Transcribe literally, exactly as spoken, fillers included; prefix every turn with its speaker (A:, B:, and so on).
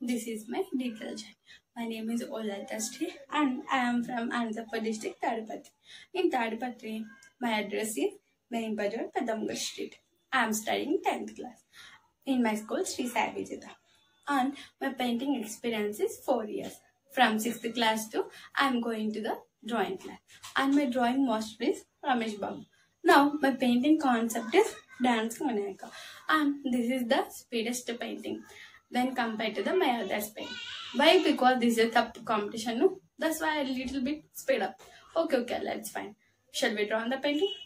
A: this is my detailed journey. My name is O.lalitha and I am from Anantapur district, Tadipatri. In Tadipatri, my address is Main Bajar, Padamgar Street. I am studying tenth class in my school, Sree Vijetha. And my painting experience is four years. From sixth class to I am going to the drawing class. And my drawing master is Ramesh Babu. Now my painting concept is Dance Manaka. And this is the speedest painting then compared to the my other paint. Why? Because this is a tough competition. No? That's why a little bit speed up. Okay, okay, let's fine. Shall we draw on the painting?